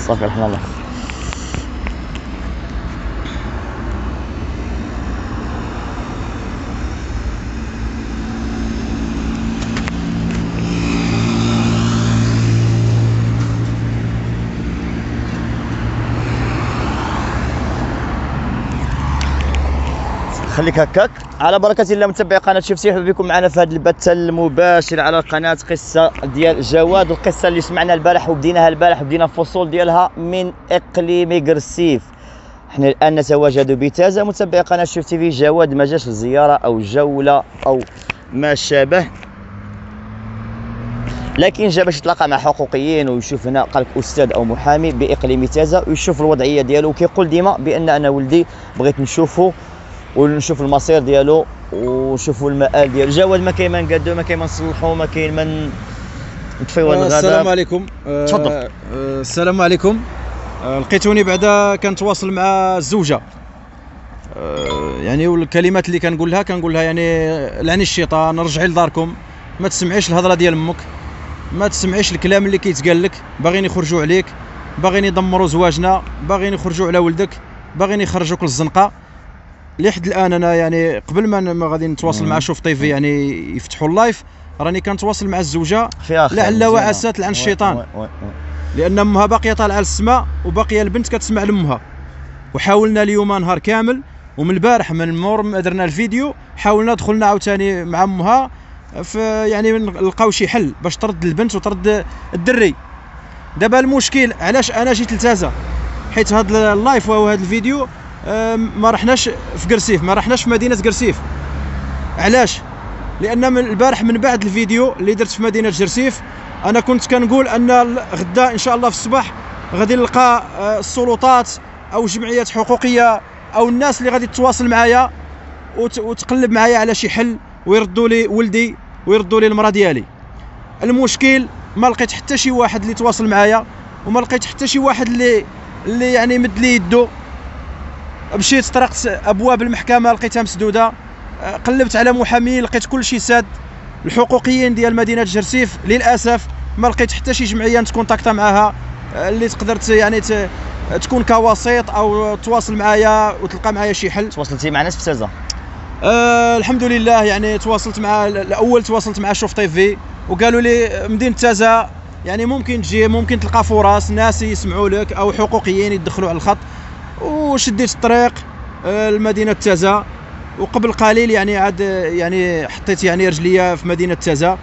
صافي رحمه الله. خليك هكاك. على بركة الله متابعي قناة شفتي، مرحبا بكم معنا في هذا البث المباشر على القناة. قصة ديال جواد، والقصة اللي سمعنا البارح وبديناها البارح وبدينا الفصول ديالها من اقليم قرسيف. حنا الان نتواجد بتازا. متابعي قناة شفتي في جواد ما جاش زيارة او جولة او ما شابه، لكن جا باش يتلاقى مع حقوقيين ويشوف هنا قال لك استاذ او محامي باقليم تازا ويشوف الوضعية ديالو، وكيقول ديما بان انا ولدي بغيت نشوفه ونشوف المصير ديالو ونشوفوا المآل ديالو. جواد ما كاين ما نقادو، ما كاين ما نصلحوا، ما كاين ما نطفيو الغداء. السلام عليكم. تفضل. السلام عليكم. لقيتوني بعدا كنتواصل مع الزوجه، يعني والكلمات اللي كنقول لها يعني لعني الشيطان، رجعي لداركم، ما تسمعيش الهضره ديال امك، ما تسمعيش الكلام اللي كيتقال لك، باغيين يخرجوا عليك، باغيين يدمروا زواجنا، باغيين يخرجوا على ولدك، باغيين يخرجوك للزنقه. لحد الان انا يعني قبل ما غادي نتواصل مع شوف طيفي يعني يفتحوا اللايف، راني كنتواصل مع الزوجه لعل وعسى لعن الشيطان، لان امها باقيه طالعه للسماء وباقيه البنت كتسمع لامها. وحاولنا اليوم نهار كامل، ومن البارح من مور ما درنا الفيديو حاولنا دخلنا عاوتاني مع امها في يعني نلقاو شي حل باش ترد البنت وترد الدري. دابا المشكل علاش انا جيت لتازا، حيت هذا اللايف وهذا الفيديو ما رحناش في قرسيف، ما رحناش في مدينه قرسيف. علاش؟ لان من البارح من بعد الفيديو اللي درت في مدينه قرسيف انا كنت كنقول ان غدا ان شاء الله في الصباح غادي نلقى السلطات او جمعيات حقوقيه او الناس اللي غادي تتواصل معايا وتقلب معايا على شي حل ويردوا لي ولدي ويردوا لي المراه ديالي. المشكل ما لقيت حتى شي واحد اللي تواصل معايا، وما لقيت حتى شي واحد اللي يعني مد لي يدو. مشيت طرقت ابواب المحكمه لقيتها مسدوده، قلبت على محامي لقيت كل شيء ساد. الحقوقيين ديال مدينه جرسيف للاسف ما لقيت حتى شي جمعيه نتكونتاكتا معاها اللي تقدر يعني تكون كوسيط او تواصل معايا وتلقى معايا شي حل. تواصلتي مع ناس في تازا؟ الحمد لله، يعني تواصلت مع الاول تواصلت مع شوف طيفي وقالوا لي مدينه تازا يعني ممكن تجي، ممكن تلقى فرص ناس يسمعوا لك او حقوقيين يدخلوا على الخط. وشديت الطريق لمدينه تازا، وقبل قليل يعني عاد يعني حطيت يعني رجليا في مدينه تازا،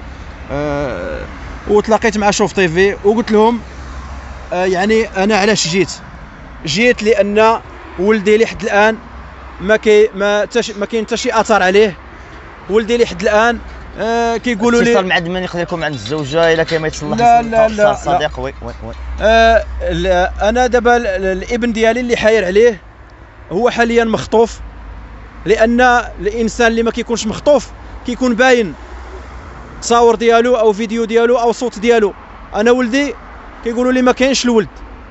وتلاقيت مع شوف طيفي وقلت لهم يعني انا علاش جيت لان ولدي لحد الان ما كاين حتى شي اثر عليه. ولدي لحد الان كيقولوا لي اتصال مع من يقدر يكون عند الزوجه الا كان ما يتصلح لا صديق. وي انا دابا الابن ديالي اللي حاير عليه هو حاليا مخطوف، لان الانسان اللي ما كيكونش مخطوف كيكون باين تصاور ديالو او فيديو ديالو او صوت ديالو. انا ولدي كيقولوا لي ما كاينش الولد.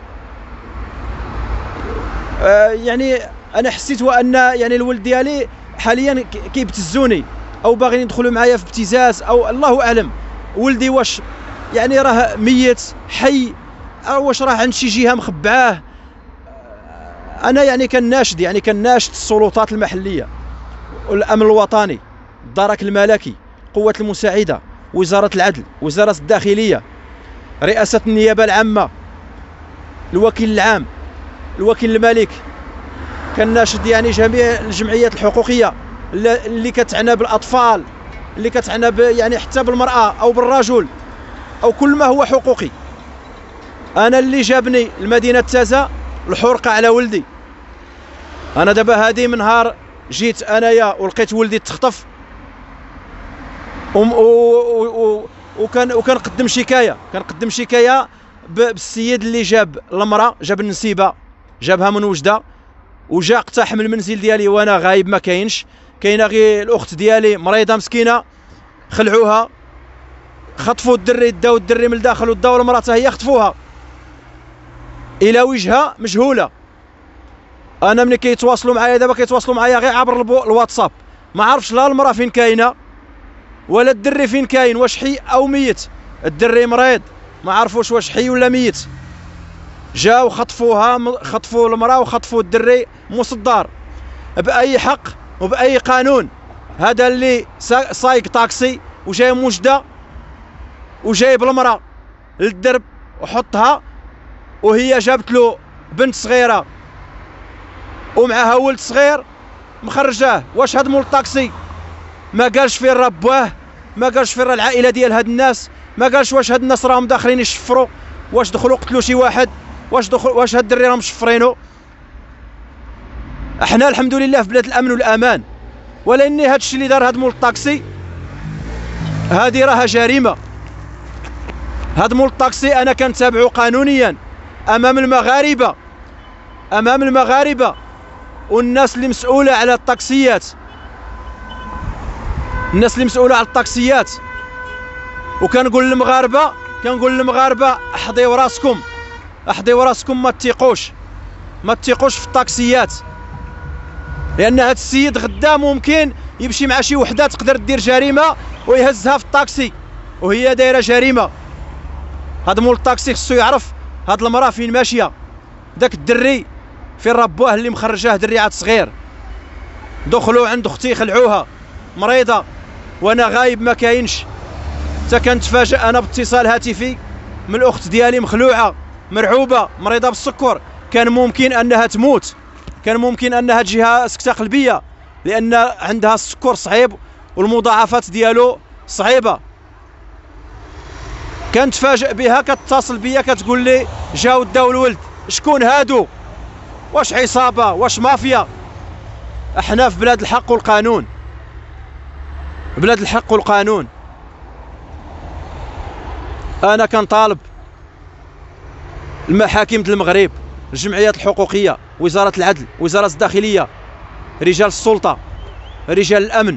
يعني انا حسيت وان يعني الولد ديالي حاليا كيبتزوني او باغيين يدخلوا معايا في ابتزاز او الله اعلم. ولدي واش يعني راه ميت حي او واش راه عند شي جهه مخبعاه؟ انا يعني كناشد السلطات المحليه والامن الوطني، الدرك الملكي، قوه المساعده، وزاره العدل، وزاره الداخليه، رئاسه النيابه العامه، الوكيل العام، الوكيل الملك. كناشد يعني جميع الجمعيات الحقوقيه اللي كتعنى بالاطفال، اللي كتعنى يعني حتى بالمراه او بالرجل او كل ما هو حقوقي. انا اللي جابني لمدينه تازا الحرقه على ولدي. انا دابا هادي من نهار جيت انايا ولقيت ولدي تخطف وكنقدم شكايه، بالسيد اللي جاب المراه، جاب النسيبه، جابها من وجده وجا اقتحم المنزل ديالي وانا غايب ما كاينش. كاينه غير الاخت ديالي مريضه مسكينه، خلعوها، خطفوا الدري، داو الدري من الداخل وداو المراه حتى هي خطفوها الى وجهه مجهوله. انا ملي كيتواصلوا معايا دابا كيتواصلوا معايا غير عبر الواتساب، ما عرفتش لا المراه فين كاينه ولا الدري فين كاين، واش حي او ميت. الدري مريض ما عرفوش واش حي ولا ميت. جاو خطفوا المراه وخطفوا الدري مصدر باي حق وباي قانون. هذا اللي سايق طاكسي وجاي مجده وجايب المراه للدرب وحطها، وهي جابت له بنت صغيره ومعها ولد صغير مخرجاه. واش هاد مول الطاكسي ما قالش فين راه بواه؟ ما قالش فين راه العائله ديال هاد الناس؟ ما قالش واش هاد الناس راهم داخلين يشفروا؟ واش دخلوا قتلوا شي واحد؟ واش هاد الدري راهم مشفرينو؟ احنا الحمد لله في بلاد الامن والامان، ولكن هاد الشيء اللي دار هاد مول الطاكسي هادي راها جريمه. هاد مول الطاكسي انا كنتابعو قانونيا امام المغاربه والناس اللي مسؤوله على الطاكسيات، وكنقول للمغاربه احضيو راسكم، ما تثيقوش في الطاكسيات، لان هاد السيد غدا ممكن يمشي مع شي وحده تقدر دير جريمه ويهزها في الطاكسي وهي دايره جريمه. هاد مول الطاكسي خصو يعرف هاد المراه فين ماشيه، داك الدري فين ربوه اللي مخرجاه دري عاد صغير. دخلوا عند اختي خلعوها مريضه وانا غايب ما كاينش، حتى كنتفاجئ انا باتصال هاتفي من الاخت ديالي مخلوعه مرعوبه مريضه بالسكر. كان ممكن انها تموت، كان ممكن انها تجيها سكته قلبيه لان عندها السكر صعيب والمضاعفات ديالو صعيبه. كنتفاجئ بها كتصل بيا كتقول لي جاو داو الولد. شكون هادو؟ واش عصابه؟ واش مافيا؟ احنا في بلاد الحق والقانون، انا كنطالب المحاكم ديال المغرب، الجمعيات الحقوقيه، وزاره العدل، وزاره الداخليه، رجال السلطه، رجال الامن،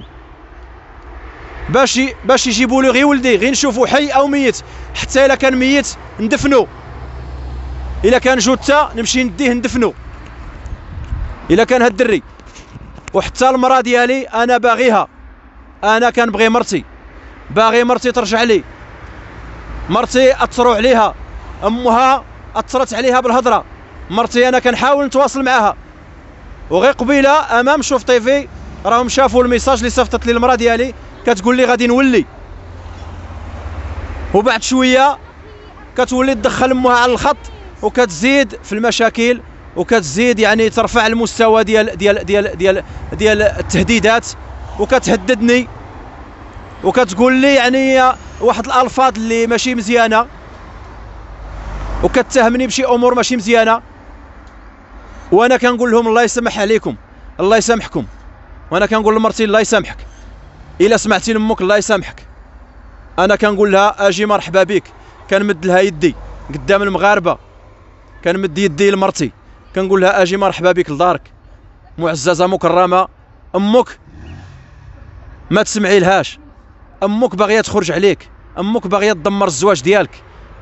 باش يجيبوا لي غير ولدي، غير نشوفوا حي او ميت. حتى الا كان ميت ندفنو، الا كان جثه نمشي نديه ندفنو، الا كان هاد الدري. وحتى المراه ديالي انا باغيها، انا كنبغي مرتي، باغي مرتي ترجع لي. مرتي اثروا عليها، امها اثرت عليها بالهضره. مرتي انا كنحاول نتواصل معها، وغير قبيله امام شوف تيفي راهم شافوا الميساج اللي صيفطت لي المراه ديالي كتقول لي غادي نولي، وبعد شويه كتولي تدخل امها على الخط وكتزيد في المشاكل، وكتزيد يعني ترفع المستوى ديال التهديدات، وكتهددني وكتقول لي يعني واحد الالفاظ اللي ماشي مزيانه، وكتهمني بشي امور ماشي مزيانه. وانا كنقول لهم الله يسمح عليكم، الله يسامحكم. وانا كنقول لمرتي الله يسامحك، الا سمعتي لامك الله يسامحك. انا كنقول لها اجي مرحبا بك، كنمد لها يدي قدام المغاربه، كنمد يدي لمرتي كنقول لها اجي مرحبا بك لدارك معززه مكرمه. امك ما تسمعي لهاش، امك باغيه تخرج عليك، امك باغيه تدمر الزواج ديالك.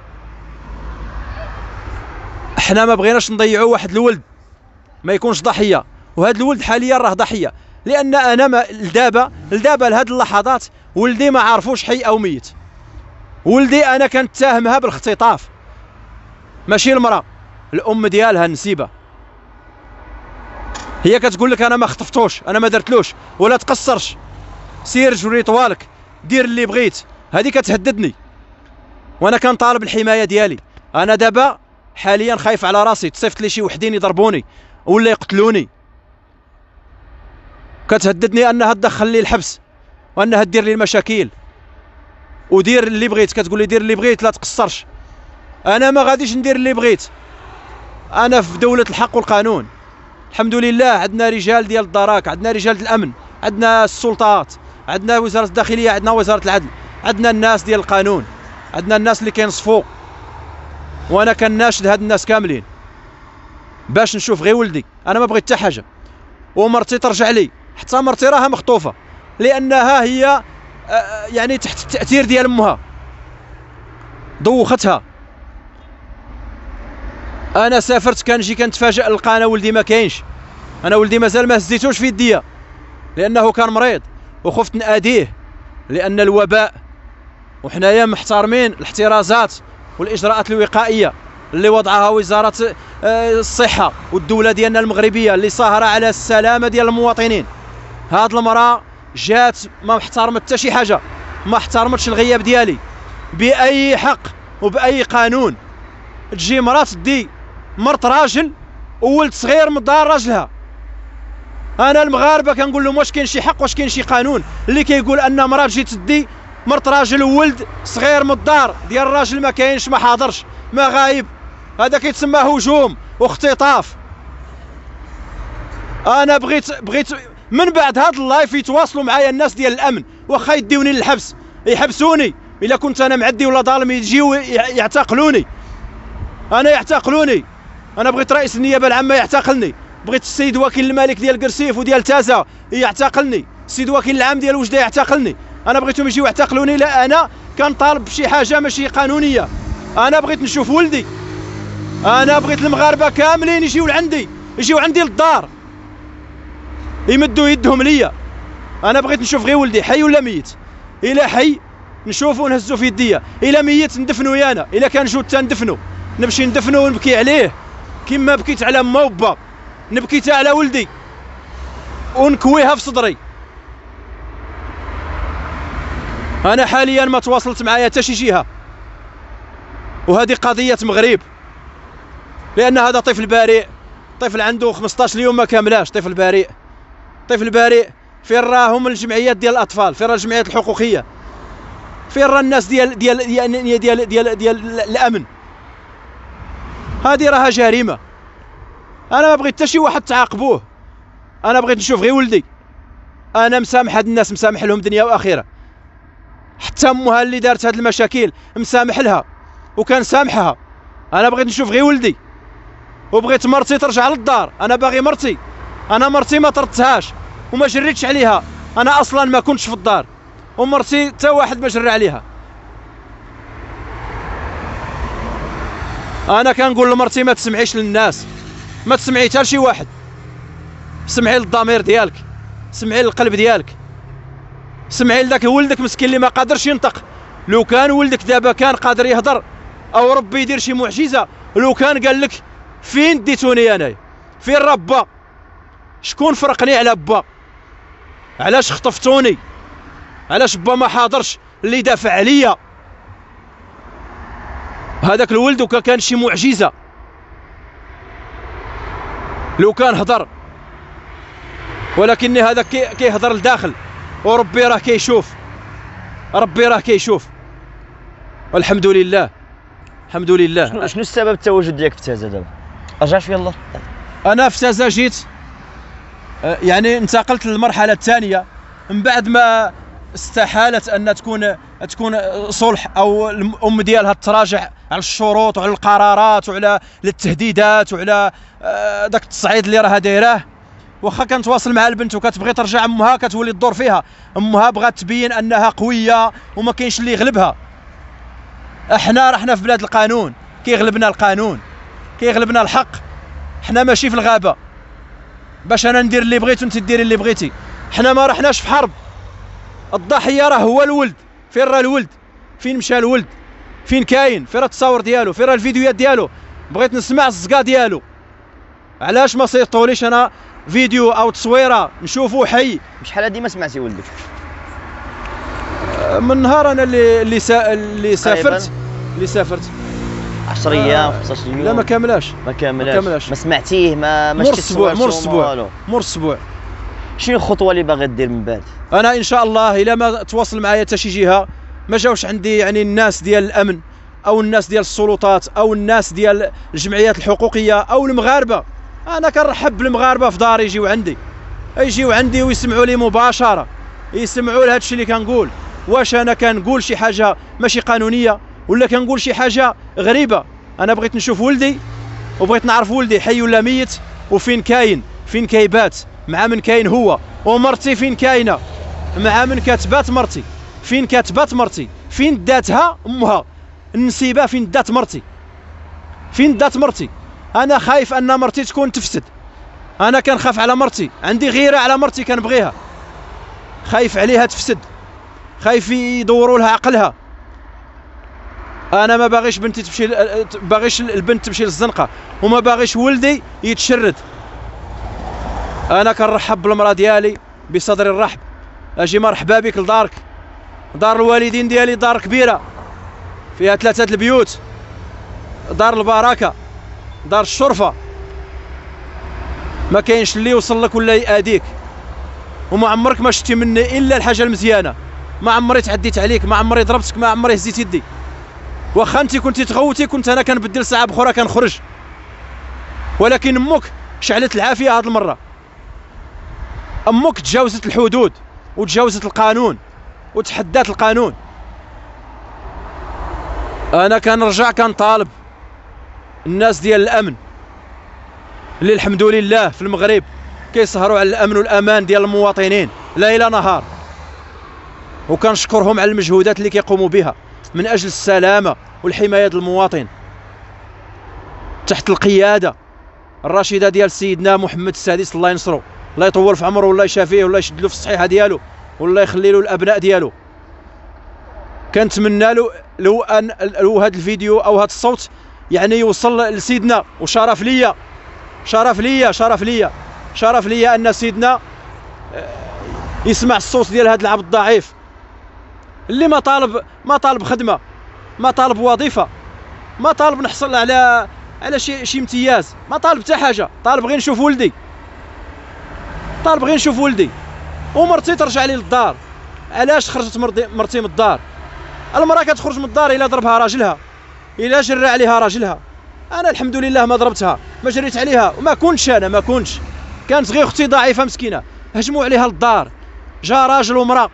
احنا ما بغيناش نضيعوا واحد الولد ما يكونش ضحيه، وهذا الولد حاليا راه ضحيه، لان انا لدابا لهاد اللحظات ولدي ما عارفوش حي او ميت. ولدي انا كنتهمها بالاختطاف، ماشي المراه، الام ديالها النسيبه. هي كتقول لك انا ما خطفتوش، انا ما درتلوش ولا تقصرش، سير جري طوالك، دير اللي بغيت. هذه كتهددني وانا كنطالب الحمايه ديالي. انا دابا حاليا خايف على راسي، تصيفط لي شي وحدين يضربوني ولا يقتلوني. كتهددني انها تدخل لي الحبس وانها دير لي المشاكل ودير اللي بغيت. كتقول لي دير اللي بغيت لا تقصرش. انا ما غاديش ندير اللي بغيت، انا في دوله الحق والقانون. الحمد لله عندنا رجال ديال الدراك، عندنا رجال الامن، عندنا السلطات، عندنا وزاره الداخليه، عندنا وزاره العدل، عندنا الناس ديال القانون، عندنا الناس اللي كينصفوا. وانا كناشد هاد الناس كاملين باش نشوف غير ولدي. انا ما بغيت حتى حاجه، ومرتي ترجع لي. حتى مرتي راها مخطوفه لانها هي يعني تحت التاثير ديال امها، دوختها. انا سافرت كنجي كنتفاجئ نلقى انا ولدي ما كاينش، انا ولدي مازال ما هزيتوش في يديا لانه كان مريض، وخفت ناديه لان الوباء، وحنايا محترمين الاحترازات والاجراءات الوقائيه. اللي وضعها وزاره الصحه والدوله ديالنا المغربيه اللي ساهره على السلامه ديال المواطنين. هاد المراه جات ما احترمت حتى شي حاجه، ما احترمتش الغياب ديالي باي حق وباي قانون. تجي مراه تدي مرت راجل وولد صغير من دار راجلها. انا المغاربه كنقول لهم واش كاين شي حق، واش كاين شي قانون اللي كيقول ان مراه تجي تدي مرت راجل وولد صغير من الدار ديال الراجل؟ ما كاينش، ما حاضرش، ما غايب. هذا كيتسمى هجوم واختطاف. انا بغيت من بعد هذا اللايف يتواصلوا معايا الناس ديال الامن، واخا يديوني للحبس يحبسوني الا كنت انا معدي ولا ظالم، يجيو يعتقلوني. انا يعتقلوني. انا بغيت رئيس النيابه العامه يعتقلني، بغيت السيد وكيل الملك ديال قرسيف وديال تازا يعتقلني، السيد وكيل العام ديال وجده يعتقلني. انا بغيتهم يجيو يعتقلوني. لا، انا كنطالب بشي حاجه ماشي قانونيه. انا بغيت نشوف ولدي، انا بغيت المغاربه كاملين يجيو لعندي، يجيو عندي للدار يمدوا يدهم ليا. انا بغيت نشوف غير ولدي حي ولا ميت. الا حي نشوفو ونهزو في يديا، الا ميت ندفنو يانا، الا كان جود تندفنو، نمشي ندفنو ونبكي عليه كما بكيت على ما وبا، نبكي حتى على ولدي ونكويها في صدري. انا حاليا ما تواصلت معايا حتى شي جهه، وهذه قضيه مغرب، لان هذا طفل بريء، طفل عنده 15 يوم ما كاملاش، طفل بريء، طفل بريء. فين راهم الجمعيات ديال الاطفال؟ فين راه الجمعيات الحقوقيه؟ فين راه الناس ديال الامن؟ هذه راها جريمه. انا ما بغيت حتى شي واحد تعاقبوه، انا بغيت نشوف غير ولدي. انا مسامح هاد الناس، مسامح لهم دنيا واخره. حتى امها اللي دارت هاد المشاكل مسامح لها وكان سامحها. انا بغيت نشوف غير ولدي، وبغيت مرتي ترجع للدار. انا باغي مرتي، انا مرتي ما طردتهاش وما جريتش عليها، انا اصلا ما كنتش في الدار، ومرتي حتى واحد ما جرى عليها. انا كنقول لمرتي ما تسمعيش للناس، ما تسمعي حتى لشي واحد، سمعي للضمير ديالك، سمعي للقلب ديالك، سمعي لذاك ولدك مسكين اللي ما قادرش ينطق. لو كان ولدك دابا كان قادر يهضر او ربي يدير شي معجزه، لو كان قال لك فين ديتوني انايا، فين ربا، شكون فرقني على با، علاش خطفتوني، علاش با ما حاضرش اللي دافع عليا. هذاك الولد وكان كان شي معجزه لو كان هضر، ولكن هذا كيهضر لداخل، وربي راه كيشوف، ربي راه كيشوف. والحمد لله، الحمد لله. شنو السبب التواجد ديالك في تازا دابا؟ رجع شويه الله. انا في تازا جيت يعني انتقلت للمرحله الثانيه من بعد ما استحالت ان تكون صلح او الام ديالها تراجع على الشروط وعلى القرارات وعلى التهديدات وعلى داك التصعيد اللي راها دايراه. واخا كنتواصل مع البنت وكتبغي ترجع، امها كتولي تدور فيها، امها بغات تبين انها قويه وما كاينش اللي يغلبها. احنا رحنا في بلاد القانون، كيغلبنا القانون، كيغلبنا الحق. حنا ماشي في الغابه باش انا ندير اللي بغيت وانت ديري اللي بغيتي. حنا ما رحناش في حرب. الضحيه راه هو الولد. فين راه الولد؟ فين مشى الولد؟ فين كاين؟ فين راه التصاور ديالو؟ فين راه الفيديوهات ديالو؟ بغيت نسمع الزقا ديالو. علاش ما صيفطوليش انا فيديو او تصويره نشوفو حي؟ شحال هادي ما سمعتي ولدك؟ من نهار انا اللي سافرت 10 ايام 15 يوم. لا ما كاملاش، ما سمعتيه، ما شفتي مور اسبوع. شنو الخطوه اللي باغي دير من بعد؟ انا ان شاء الله الا ما تواصل معايا حتى شي جهه، ما جاوش عندي يعني الناس ديال الامن او الناس ديال السلطات او الناس ديال الجمعيات الحقوقيه او المغاربه، انا كنرحب بالمغاربه في داري يجيو عندي ويسمعوا لي مباشره، يسمعوا لهذا الشيء اللي كنقول. واش انا كنقول شي حاجه ماشي قانونيه ولا كنقول شي حاجه غريبه؟ انا بغيت نشوف ولدي وبغيت نعرف ولدي حي ولا ميت، وفين كاين، فين كيبات، مع من كاين هو، ومرتي فين كاينه، مع من كتبات مرتي، فين كتبات مرتي، فين داتها امها، النسيبه فين دات مرتي، فين دات مرتي. انا خايف ان مرتي تكون تفسد، انا كنخاف على مرتي، عندي غيره على مرتي كنبغيها، خايف عليها تفسد، خايف يدوروا لها عقلها. انا ما باغيش بنتي تمشي، باغيش البنت تمشي للزنقه، وما باغيش ولدي يتشرد. انا كنرحب بالمراه ديالي بصدر الرحب، اجي مرحبا بك لدارك. دار الوالدين ديالي دار كبيره فيها 3 البيوت، دار البركه، دار الشرفه، ما كاينش اللي يوصل لك ولا يأذيك، وما عمرك ما شتي مني الا الحاجه المزيانه. ما عمري تعديت عليك، ما عمري ضربتك، ما عمري هزيت يدي. واخا انت كنتي تغوتي كنت انا كنبدل ساعه بخرى كنخرج، ولكن امك شعلت العافيه هذه المره. امك تجاوزت الحدود وتجاوزت القانون وتحدات القانون. انا كنرجع كنطالب الناس ديال الامن اللي الحمد لله في المغرب كيسهروا على الامن والامان ديال المواطنين ليل نهار، وكنشكرهم على المجهودات اللي كيقوموا بها من اجل السلامه والحمايه ديال المواطن تحت القياده الرشيده ديال سيدنا محمد السادس الله ينصرو، الله يطول في عمره والله يشافيه والله يشد له في الصحيحه ديالو والله يخلي له الابناء ديالو. كنتمنى لو ان هذا الفيديو او هذا الصوت يعني يوصل لسيدنا، وشرف ليا شرف ليا شرف ليا شرف ليا ان سيدنا يسمع الصوت ديال هذا العبد الضعيف اللي ما طالب خدمه، ما طالب وظيفه، ما طالب نحصل على شي امتياز، ما طالب حتى حاجه، طالب غير نشوف ولدي، طالب غير نشوف ولدي ومرتي ترجع لي للدار. علاش خرجت مرتي من الدار؟ المراه كتخرج من الدار الا ضربها راجلها، الا جرى عليها راجلها. انا الحمد لله ما ضربتها، ما جريت عليها، وما كنتش انا، ما كنتش، كانت غير اختي ضعيفه مسكينه هجموا عليها للدار، جا راجل ومراه،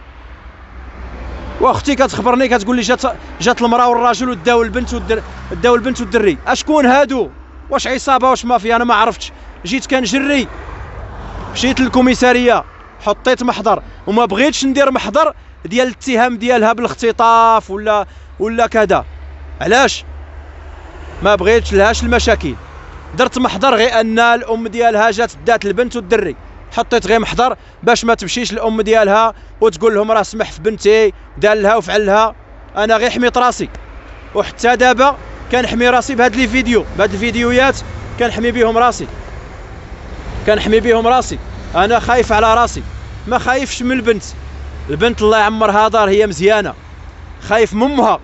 واختي كتخبرني كتقول لي جات المراه والراجل وداو البنت داو البنت والدري. اشكون هادو؟ واش عصابه واش مافيا؟ انا ما عرفتش. جيت كنجري مشيت للكوميساريه حطيت محضر، وما بغيتش ندير محضر ديال الاتهام ديالها بالاختطاف ولا كذا. علاش؟ ما بغيتش لهاش المشاكل. درت محضر غير ان الام ديالها جات دات البنت والدري، حطيت غير محضر باش ما تمشيش الام ديالها وتقول لهم راه سمح في بنتي دار لها وفعل لها. انا غير حميت راسي، وحتى دابا كنحمي راسي بهاد لي فيديو، بهاد الفيديوهات كنحمي بهم راسي، كنحمي بهم راسي. انا خايف على راسي، ما خايفش من البنت. البنت الله يعمرها دار هي مزيانه، خايف من امها.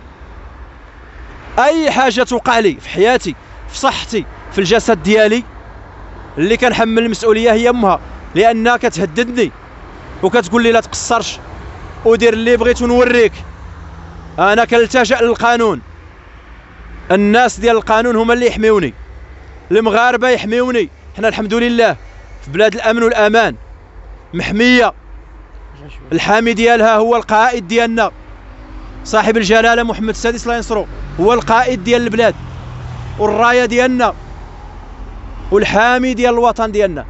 اي حاجه توقع لي في حياتي، في صحتي، في الجسد ديالي، اللي كنحمل المسؤوليه هي امها، لانها كتهددني وكتقول لي لا تقصرش ودير اللي بغيت ونوريك. انا كنلتجأ للقانون، الناس ديال القانون هما اللي يحميوني، المغاربه يحميوني. حنا الحمد لله في بلاد الامن والامان محميه، الحامي ديالها هو القائد ديالنا صاحب الجلاله محمد السادس الله ينصرو، هو القائد ديال البلاد والرايه ديالنا والحامي ديال الوطن ديالنا.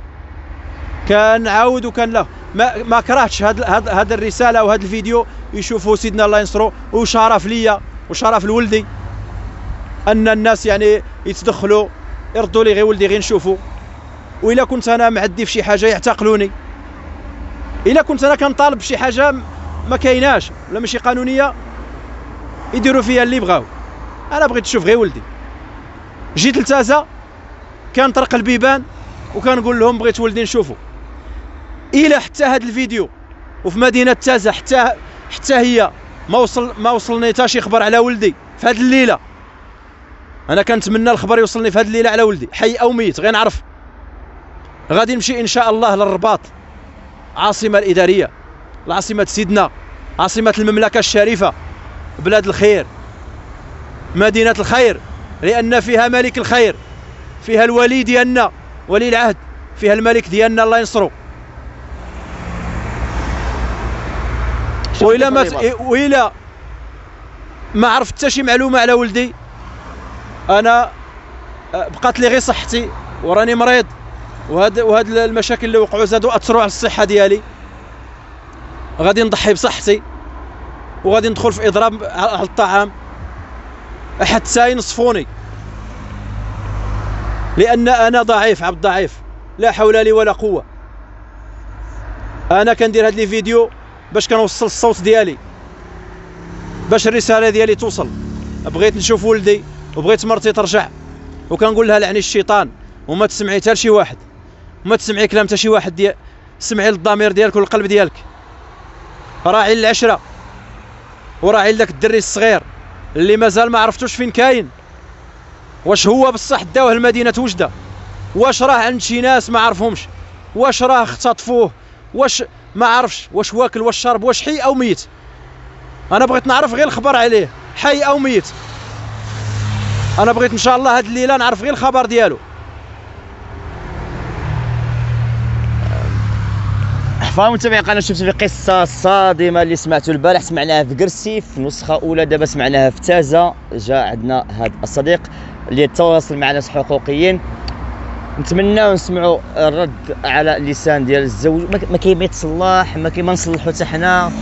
كنعاود وكان ما كرهتش هاد الرساله وهذا الفيديو يشوفوا سيدنا الله ينصرو، وشرف ليا وشرف لولدي ان الناس يعني يتدخلوا يردوا لي غير ولدي غير نشوفوا. والا كنت انا معدي في شي حاجه يعتقلوني، الا كنت انا كنطالب بشي حاجه ما كايناش ولا ماشي قانونيه يديروا فيها اللي بغاو. انا بغيت نشوف غير ولدي. جيت لتازا كنطرق البيبان وكنقول لهم بغيت ولدي نشوفه. الى حتى هذا الفيديو وفي مدينه تازا حتى هي ما وصلني حتى شي خبر على ولدي في هذه الليله. انا كنتمنى الخبر يوصلني في هذه الليله على ولدي حي او ميت غير نعرف. غادي نمشي ان شاء الله للرباط، عاصمه الاداريه، العاصمه سيدنا، عاصمه المملكه الشريفه، بلاد الخير، مدينه الخير، لان فيها ملك الخير، فيها الولي ديالنا ولي العهد، فيها الملك ديالنا الله ينصرو. وإلا ما عرفت حتى شي معلومه على ولدي، انا بقات لي غير صحتي وراني مريض، وهاد المشاكل اللي وقعوا زادوا اثروا على الصحه ديالي. غادي نضحي بصحتي وغادي ندخل في اضراب على الطعام حتى ينصفوني، لان انا ضعيف، عبد ضعيف، لا حول لي ولا قوه. انا كندير هاد لي فيديو باش كنوصل الصوت ديالي، باش الرساله ديالي توصل. بغيت نشوف ولدي وبغيت مرتي ترجع، وكنقول لها لعني الشيطان وما تسمعي حتى لشي واحد، وما تسمعي كلام حتى شي واحد، سمعي للضمير ديالك والقلب ديالك. راعي للعشره وراعي لذاك الدري الصغير اللي مازال ما عرفتوش فين كاين، واش هو بصح داوه لمدينه وجده، واش راه عند شي ناس ما عرفهمش، واش راه اختطفوه، واش ما عرفش، واش واكل واش شرب، واش حي او ميت. انا بغيت نعرف غير الخبر عليه، حي او ميت. انا بغيت ان شاء الله هاد الليله نعرف غير الخبر ديالو. فمتابعي قناه شفت في قصه صادمه اللي سمعتوا البارح، سمعناها في قرسي في نسخه اولى، دابا سمعناها في تازه. جاء عندنا هذا الصديق اللي تواصل مع ناس حقوقيين، نتمناو نسمعوا الرد على اللسان ديال الزوج. ما كاين ما يتصلح، ما نصلحوا حتى حنا.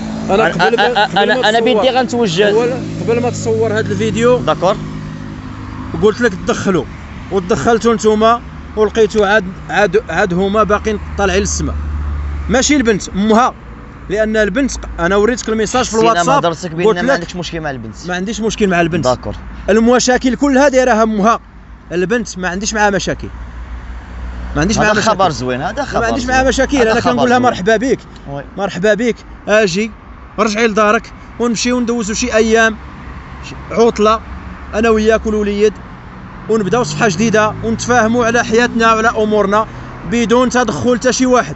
انا بيدي غنتوجه قبل ما تصور هذا الفيديو داكور، قلت لك تدخلوا ودخلتوا نتوما ولقيتوا عاد هما باقيين طالعين للسماء، ماشي البنت امها، لان البنت انا وريتك الميساج في الواتساب قلت لك ما عندكش مشكل مع البنت. ما عنديش مشكل مع البنت داكور، المشاكل كلها دايرها امها، البنت ما عنديش معها مشاكل، ما عنديش معها مشاكل. خبر زوين هذا، خبر ما عنديش معها مشاكل. انا كنقول لها مرحبا بك، مرحبا بك، اجي رجعي لدارك ونمشيو ندوزو شي ايام عطله انا وياك والوليد، ونبداو صفحه جديده ونتفاهموا على حياتنا وعلى امورنا بدون تدخل حتى شي واحد،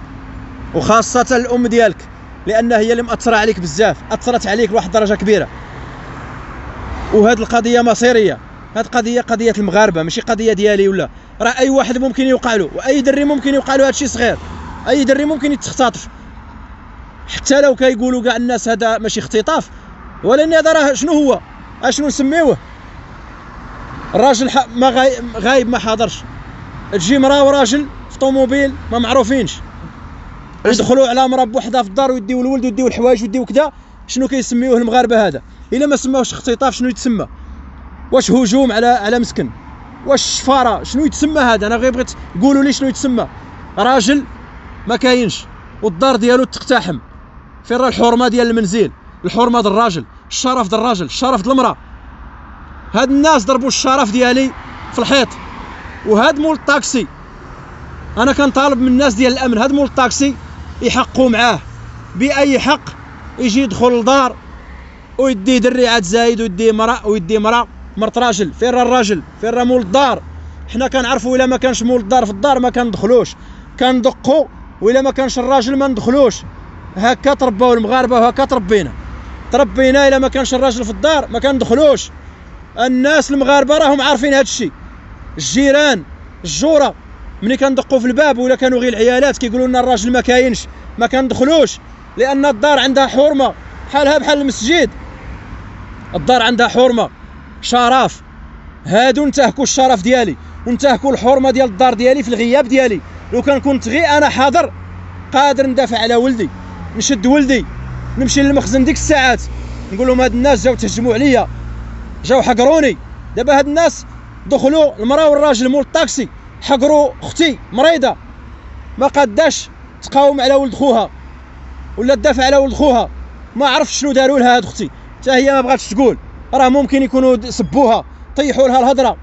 وخاصه الام ديالك، لان هي اللي مأثره عليك بزاف، اثرت عليك لواحد الدرجه كبيره. وهاد القضيه مصيريه، هاد قضيه المغاربه، ماشي قضيه ديالي ولا. راه اي واحد ممكن يوقع له، واي دري ممكن يوقع له هادشي صغير، اي دري ممكن يتختطف، حتى لو كيقولوا كاع الناس هذا ماشي اختطاف، ولكن هذا راه شنو هو؟ اشنو نسميوه؟ الراجل ما غايب ما حاضرش، تجي مراه وراجل في طوموبيل ما معروفينش، يدخلوا على مراه بوحدها في الدار ويديو الولد ويديو الحوايج ويديو كذا. شنو كيسميوه المغاربه هذا؟ الا ما سماوش اختطاف شنو يتسمى؟ واش هجوم على مسكن؟ واش شفاره؟ شنو يتسمى هذا؟ انا غير بغيت قولوا لي شنو يتسمى. راجل ما كاينش والدار ديالو تقتحم، فين راه الحرمه ديال المنزل، الحرمه ديال الراجل، الشرف ديال الراجل، الشرف ديال المراه. هاد الناس ضربوا الشرف ديالي في الحيط. وهاد مول الطاكسي انا كنطالب من الناس ديال الامن، هاد مول الطاكسي يحقوا معاه باي حق، يجي يدخل لدار ويدي دري عاد زايد ويدي مراه مرت راجل. فين راه الراجل؟ فين راه مول الدار؟ حنا كنعرفوا الا ما كانش مول الدار في الدار ما كندخلوش، كندقوا، والا ما كانش الراجل ما ندخلوش. هكا ترباو المغاربه وهكا تربينا الا ما كانش الراجل في الدار ما كندخلوش. الناس المغاربه راهم عارفين هذا الشيء. الجيران الجوره ملي كندقوا في الباب ولا كانوا غير العيالات كيقولوا لنا الراجل ما كاينش، ما كندخلوش، لان الدار عندها حرمه بحالها بحال المسجد. الدار عندها حرمه، شرف. هادو انتهكوا الشرف ديالي وانتهكوا الحرمه ديال الدار ديالي في الغياب ديالي. لو كان كنت غير انا حاضر قادر ندافع على ولدي، نشد ولدي، نمشي للمخزن ديك الساعات نقول لهم هاد الناس جاو تهجموا عليا، جاو حقروني. دابا هاد الناس دخلوا المراه والراجل مول الطاكسي حقروا اختي مريضه ما قاداش تقاوم على ولد خوها ولا تدافع على ولد خوها. ما عرفتش شنو داروا لها هاد اختي، حتى هي ما بغاتش تقول. راه ممكن يكونوا سبوها، طيحوا لها الهضره.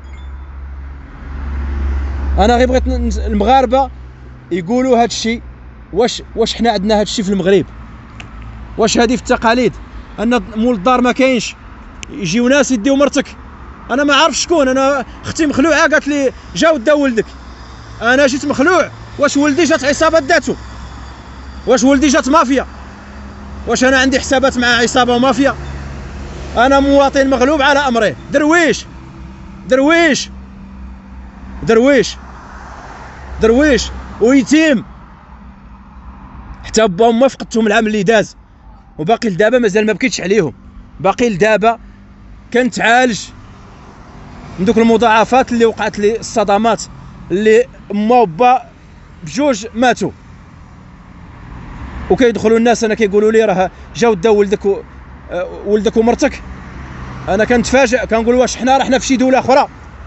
انا غير بغيت المغاربه يقولوا هاد الشيء. واش حنا عندنا هاد الشيء في المغرب؟ واش هذه في التقاليد ان مول الدار ما كاينش يجيو ناس يديو مرتك؟ انا ما عارف شكون. انا اختي مخلوعه قالت لي جاو داو ولدك، انا جيت مخلوع. واش ولدي جات عصابه داتو؟ واش ولدي جات مافيا؟ واش انا عندي حسابات مع عصابه ومافيا؟ انا مواطن مغلوب على امره، درويش درويش درويش درويش ويتيم. حتى با وما فقدتهم العام اللي داز، وباقي لدابا مازال ما بكيتش عليهم. باقي لدابا كنتعالج من دوك المضاعفات اللي وقعت لي، الصدمات اللي ما وبا بجوج ماتوا. وكيدخلوا الناس انا كيقولوا لي راه جاو داو ولدك ومرتك. انا كنتفاجئ كنقول واش حنا رحنا في شي دوله اخرى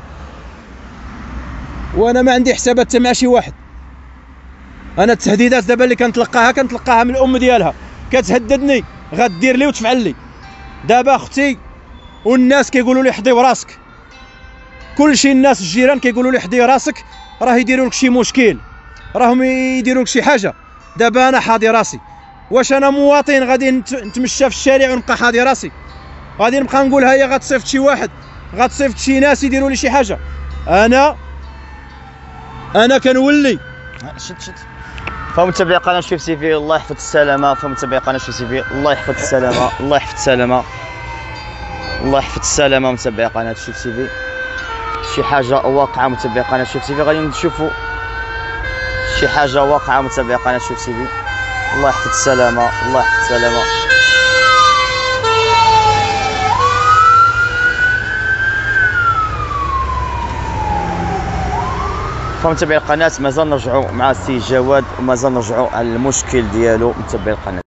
وانا ما عندي حسابات حتى مع شي واحد. انا التهديدات دابا اللي كنتلقاها من الام ديالها كتهددني غدير لي وتفعل لي. دابا اختي والناس كيقولوا لي حضي راسك، كلشي الناس الجيران كيقولوا لي حضي راسك، راه يديروا لك شي مشكل، راهم يديروا لك شي حاجه. دابا انا حاضي راسي، واش انا مواطن غادي نتمشى في الشارع ونبقى حاضي راسي؟ غادي نبقى نقول هيا غتصيفط شي واحد، غتصيفط شي ناس يديروا لي شي حاجه؟ انا كنولي. شد فمتابعي قناه شوف تي في، الله يحفظ السلامه. فمتابعي قناه شوف تي في، الله يحفظ السلامه، الله يحفظ السلامه، الله يحفظ السلامه. متابعي قناه شوف تي في، شي حاجه واقعه. متابعي قناه شوف تي في غادي نشوفوا شي حاجه واقعه. متابعي قناه شوف تي في، الله يحفظ السلامه، الله يحفظ السلامه. فمتابعي القناه مازال نرجعوا مع السي جواد، ومازال نرجعوا على المشكل ديالو. متابعي القناه.